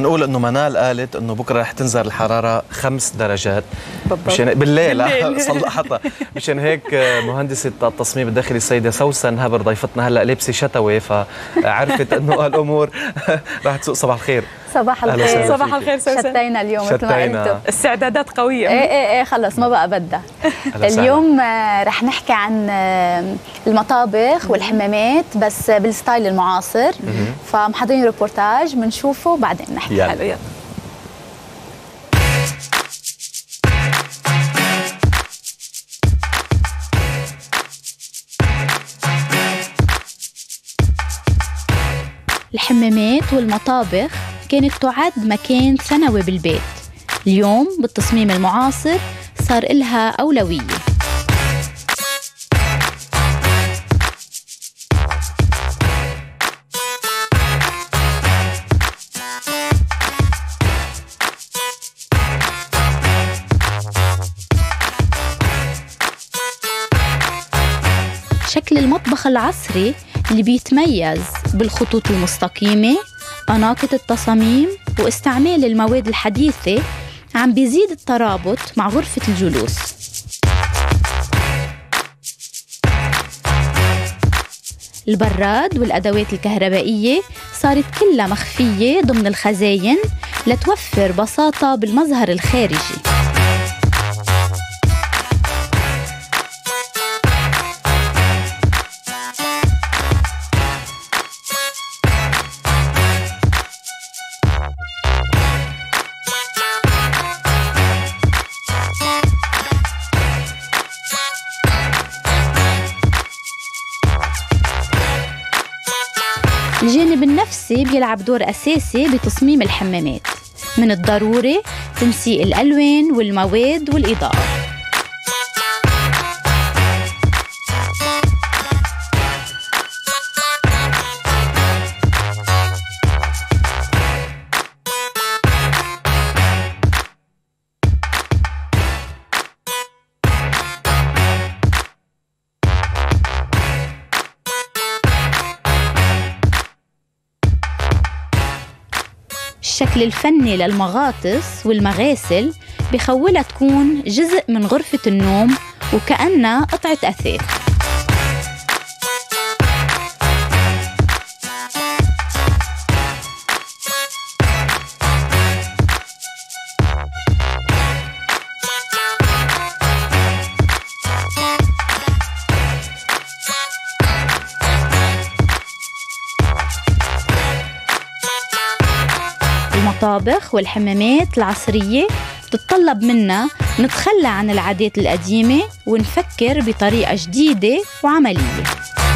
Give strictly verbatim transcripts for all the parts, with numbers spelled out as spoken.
نقول انه منال قالت انه بكره رح تنزل الحراره خمس درجات بالضبط مشان بالليل صلحتها. مشان هيك مهندسه التصميم الداخلي السيده سوسن هابر ضيفتنا هلا لابسه شتوي، فعرفت انه الامور رح تسوق. صباح الخير. صباح الخير. صباح الخير سوسن. شتينا اليوم مثل ما قلتوا، استعدادات قويه. ايه ايه ايه خلص ما بقى بدها. اليوم رح نحكي عن المطابخ والحمامات بس بالستايل المعاصر، فمحضرين ريبورتاج بنشوفه بعدين نحكي. حلو يلا. الحمامات والمطابخ كانت تعد مكان ثانوي بالبيت، اليوم بالتصميم المعاصر صار إلها أولوية. شكل المطبخ العصري اللي بيتميز بالخطوط المستقيمة، أناقة التصاميم واستعمال المواد الحديثة عم بيزيد الترابط مع غرفة الجلوس. البراد والأدوات الكهربائية صارت كلها مخفية ضمن الخزاين لتوفر بساطة بالمظهر الخارجي. الجانب النفسي بيلعب دور أساسي بتصميم الحمامات، من الضروري تنسيق الألوان والمواد والإضاءة. الشكل الفني للمغاطس والمغاسل بخولها تكون جزء من غرفة النوم وكأنها قطعة أثاث. المطابخ والحمامات العصرية بتتطلب منا نتخلى عن العادات القديمة ونفكر بطريقة جديدة وعملية.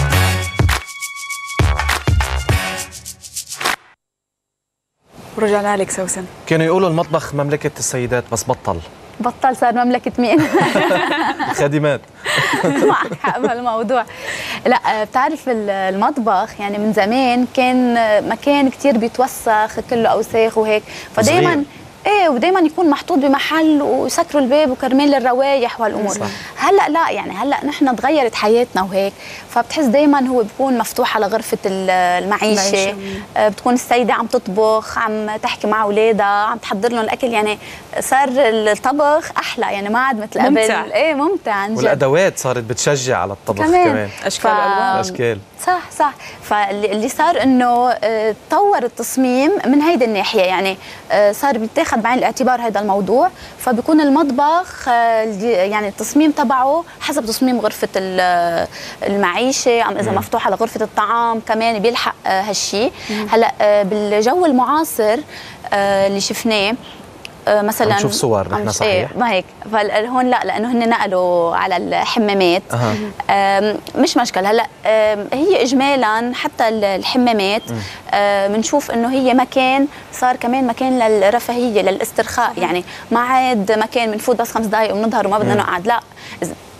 ورجعنا لك سوسن. كانوا يقولوا المطبخ مملكة السيدات بس بطل بطل صار مملكة مين؟ خادمات. معك حق بهالموضوع. لا بتعرف المطبخ يعني من زمان كان مكان كتير بيتوسخ، كله اوساخ وهيك، فدايما ايه ودايما يكون محطوط بمحل ويسكروا الباب وكرمال الروايح والامور. صح. هلا لا يعني هلا نحن تغيرت حياتنا وهيك، فبتحس دايما هو بيكون مفتوح على غرفه المعيشه، آه بتكون السيده عم تطبخ، عم تحكي مع اولادها، عم تحضر لهم الاكل، يعني صار الطبخ احلى، يعني ما عاد مثل قبل. ممتع. ايه ممتع عن جد. والادوات صارت بتشجع على الطبخ كمان, كمان. اشكال والوان. اشكال. صح صح. فاللي صار انه تطور التصميم من هيدي الناحيه، يعني صار بيتاخذ بعين الاعتبار هذا الموضوع، فبيكون المطبخ يعني التصميم تبعه حسب تصميم غرفه المعيشه، ام اذا مفتوح على غرفه الطعام كمان بيلحق هالشيء. هلا بالجو المعاصر اللي شفناه مثلا نشوف صور نحن صحيح ايه ما هيك، فهون لا لانه هن نقلوا على الحمامات. أه. مش مشكله. هلا هي اجمالا حتى الحمامات بنشوف انه هي مكان، صار كمان مكان للرفاهيه للاسترخاء، يعني ما عاد مكان بنفوت بس خمس دقائق وبنظهر وما بدنا نقعد، لا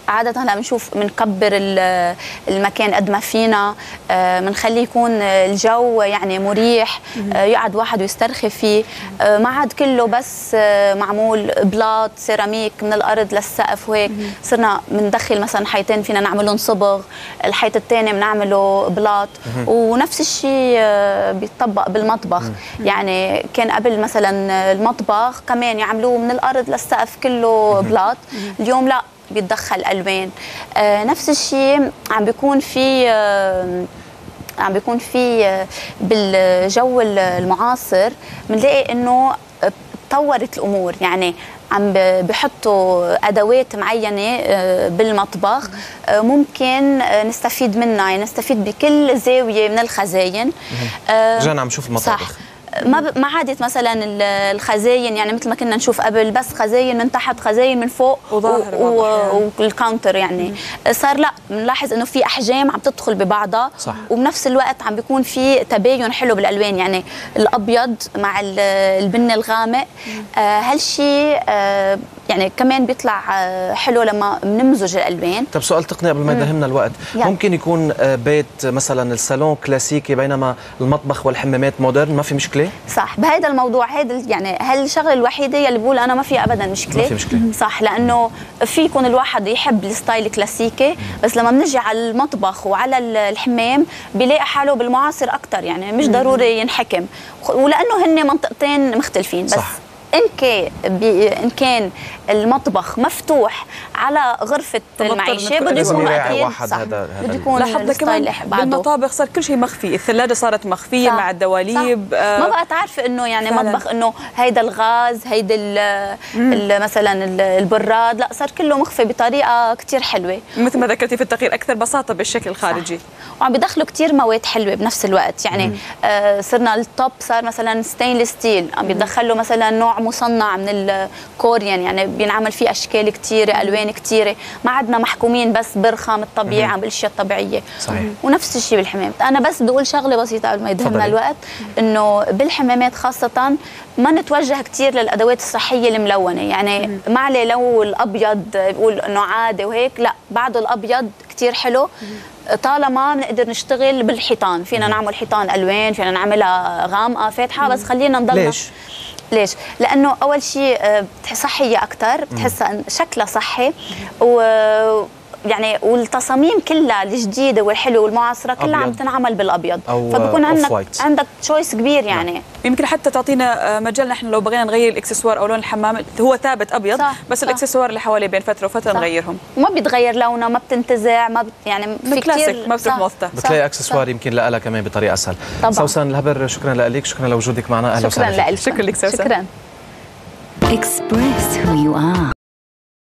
عادة هلا بنشوف بنكبر المكان قد ما فينا، بنخليه يكون الجو يعني مريح، يقعد واحد ويسترخي فيه. ما عاد كله بس معمول بلاط سيراميك من الارض للسقف وهيك، صرنا بندخل مثلا حيطين فينا نعملهم صبغ، الحيط الثاني بنعمله بلاط. ونفس الشيء بيطبق بالمطبخ، يعني كان قبل مثلا المطبخ كمان يعملوه من الارض للسقف كله بلاط، اليوم لا بيتدخل الوان. آه نفس الشيء عم بيكون في آه عم بيكون في آه بالجو المعاصر بنلاقي انه تطورت الامور، يعني عم بحطوا ادوات معينه بالمطبخ ممكن نستفيد منها، يعني نستفيد بكل زاويه من الخزاين. رجعنا عم نشوف المطابخ، صح. ما ما عادت مثلا الخزاين يعني مثل ما كنا نشوف قبل، بس خزاين من تحت خزاين من فوق والكاونتر، يعني مم. صار لا بنلاحظ انه في احجام عم تدخل ببعضها، صح. وبنفس الوقت عم بيكون في تباين حلو بالالوان، يعني الابيض مع البني الغامق. آه هالشيء آه يعني كمان بيطلع حلو لما بنمزج الالوان. طب سؤال تقني قبل ما يدهمنا الوقت، يعني ممكن يكون بيت مثلا الصالون كلاسيكي بينما المطبخ والحمامات مودرن، ما في مشكله؟ صح، بهذا الموضوع هيدا يعني هالشغله الوحيده اللي بقول انا ما في ابدا مشكله. ما في مشكله، صح، لانه في يكون الواحد يحب الستايل الكلاسيكي، بس لما بنجي على المطبخ وعلى الحمام بيلاقي حاله بالمعاصر اكثر، يعني مش ضروري ينحكم، ولانه هن منطقتين مختلفين. بس صح. إن كان إن كان المطبخ مفتوح على غرفة المعيشة بده يكون أكيد صح، بده يكون لاحظنا كمان بالمطابخ صار كل شيء مخفي، الثلاجة صارت مخفية مع الدواليب. آه ما بقى تعرفي إنه يعني فعلا. مطبخ إنه هيدا الغاز هيدا ال مثلا البراد، لا صار كله مخفي بطريقة كتير حلوة، مثل ما ذكرتي في التغيير أكثر بساطة بالشكل الخارجي. صح. وعم بيدخلوا كتير مواد حلوة بنفس الوقت، يعني آه صرنا التوب صار مثلا ستينلس ستيل، عم بيدخلوا مثلا نوع مصنع من الكوريان، يعني بينعمل فيه اشكال كثيره، الوان كثيره، ما عدنا محكومين بس برخام الطبيعه عم بالاشياء الطبيعيه. صحيح. ونفس الشيء بالحمام. انا بس بدي اقول شغله بسيطه قبل ما يدهمنا الوقت، انه بالحمامات خاصه ما نتوجه كثير للادوات الصحيه الملونه، يعني ما عليه لو الابيض بيقول انه عادي وهيك، لا بعده الابيض كثير حلو طالما بنقدر نشتغل بالحيطان، فينا نعمل حيطان الوان، فينا نعملها غامقه فاتحه، بس خلينا نضلنا. ليش؟ ليش؟ لأنه أول شيء صحية أكثر، بتحسها شكلها صحي، و يعني والتصاميم كلها الجديده والحلوه والمعاصره كلها عم تنعمل بالابيض، فبكون عندك عندك تشويس كبير يعني. نعم. يمكن حتى تعطينا مجال نحن لو بغينا نغير الاكسسوار او لون الحمام، هو ثابت ابيض، صح. بس صح. الاكسسوار اللي حواليه بين فتره وفتره صح. نغيرهم، وما بيتغير لونه، ما بتنتزع، ما بت يعني في كثير ما بتروح موثه، بتلاقي اكسسوار يمكن لها كمان بطريقه اسهل. سوسن الهبر، شكرا لك، شكرا لوجودك معنا، اهلا وسهلا. شكرا لك، شكرا لك سوسن. شكرا. Express who you are.